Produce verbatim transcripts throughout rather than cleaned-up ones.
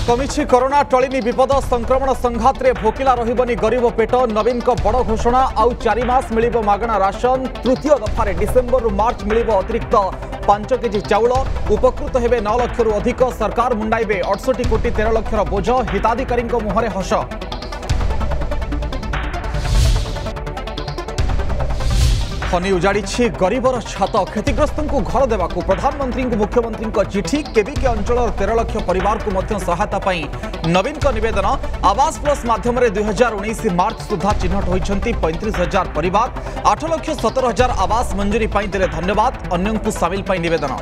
कमिछि corona टलिनी विपद संक्रमण संघात रे भोकिला रहिबनी गरीब पेट नवीन को बड़ घोषणा आउ चारि मास मिलिबो मागणा राशन तृतीय दफारे डिसेंबर रु मार्च मिलिबो अतिरिक्त पांच केजी चाउल उपकृत हेबे नौ लाख रु अधिक सरकार मुंडाइबे अड़सठ कोटी तेरह लाख बोझ हिताधिकारी मुहरे हस। फनी उजाड़ी गरीबर छात क्षतिग्रस्त को घर देवा प्रधानमंत्री मुख्यमंत्री चिठी केबिके अंचल तेरह लाख परिवार को मध्य सहायता पाई नवीन का निवेदन आवास प्लस माध्यम दुई हजार उन्नीस मार्च सुधा चिन्हट होती पैंतीस हजार परिवार आठ लाख सतर हजार आवास मंजूरी पाई देले धन्यवाद अन्य सामिल पाई निवेदन।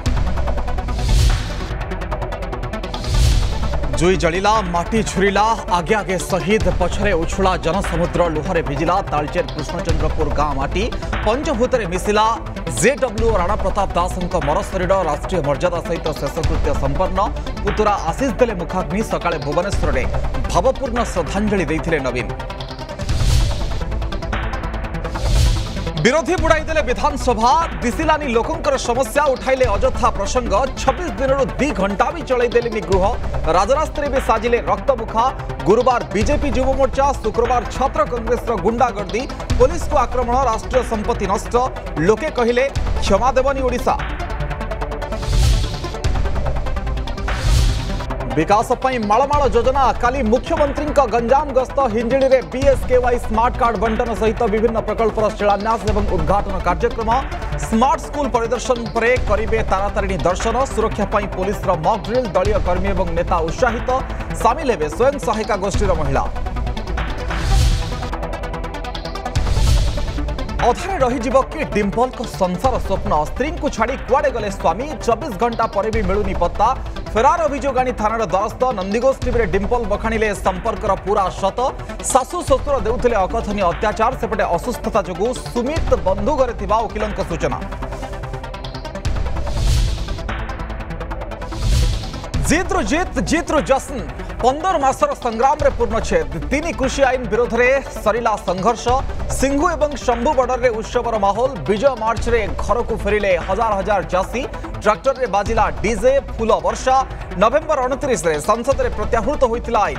जुई जलिला माटी झुरिला आगे आगे शहीद पछरे उछुला जनसमुद्र लुहरे भिजिला तालचेर कृष्णचंद्रपुर गाँ माटी पंचभूतरे मिसिला जेडब्ल्यू राणा प्रताप दासंक मरशरीर राष्ट्रीय मर्यादा सहित शेषकृत्य संपन्न पुतुरा आशीष देले मुखाग्नि सकाळे भुवनेश्वर में भावपूर्ण श्रद्धांजलि देथिले नवीन। विरोधी बुड़ाईदेले विधानसभा दिशिलानी लोकंकर समस्या उठाइले अजथा प्रसंग छब्बीस दिन दी घंटा भी चलदेलेनी गृह राजरास्ते भी साजिले रक्तमुखा गुरुवार बीजेपी युव मोर्चा शुक्रवार छात्र कांग्रेस गुंडागर्दी पुलिस को आक्रमण राष्ट्रीय संपत्ति नष्ट लोके कहिले क्षमा देवनी ओडिशा। विकास पई मालमाल योजना काली मुख्यमंत्री गंजाम गस्त हिंजिड़ी रे बीएसकेवाई स्मार्ट कार्ड बंटन सहित विभिन्न प्रकल्पर शिलान्यास एवं उद्घाटन कार्यक्रम स्मार्ट स्कूल परिदर्शन पर करिवे तारातारिणी दर्शन सुरक्षा पई पुलिस रो मॉक ड्रिल दलीय कर्मी एवं नेता उत्साहित सामिल हेबे स्वयं सहायिका गोष्ठीर महिला। अधारे रहीजिव कि डिम्पल को संसार स्वप्न स्त्री को छाड़ी कुआड़े गले स्वामी चौबीस घंटा पर भी मिलुनी पत्ता फेरार अभियोग आनी थानार द्वारस्थ नंदीगोष टीवी डिम्पल बखाणिले संपर्कर पूरा शत शाशु शशुर देउथिले अकथनीय अत्याचार सेपटे असुस्थता जोगु सुमित बंधु घरे थिबा वकिलंक सूचना। जीत रु जीत जीत रु जश्न पंदर मासर संग्राम रे पूर्णछेद तीन कृषि आईन विरोध में सरिला संघर्ष सिंघु एवं शंभु बॉर्डर रे उत्सवर माहौल विजय मार्च रे घर को फेरिले हजार हजार चाषी ट्रैक्टर रे बाजिला डीजे फूल वर्षा नवेम्बर उनतीस रे संसद रे प्रत्याहृत होइतिला आईन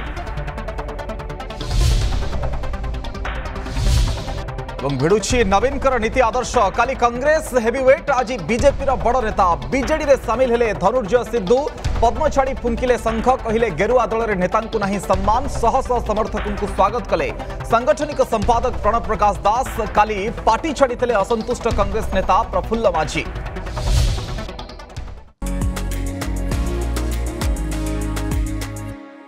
भिड़ुछि नवीन कर नीति आदर्श काली कांग्रेस हेवीवेट आज बीजेपी रो बड़ नेता बीजेडी रे सामिल हेले धनुर्जय सिद्धू पद्म छाड़ी फुंकिले संघ कहिले गेरुआ दल रे नेतांकु नहीं सम्मान शह शह समर्थकों को स्वागत कले सांगठनिक संपादक प्रणव प्रकाश दास काली पार्टी छाड़ी असंतुष्ट कांग्रेस नेता प्रफुल्ल माझी।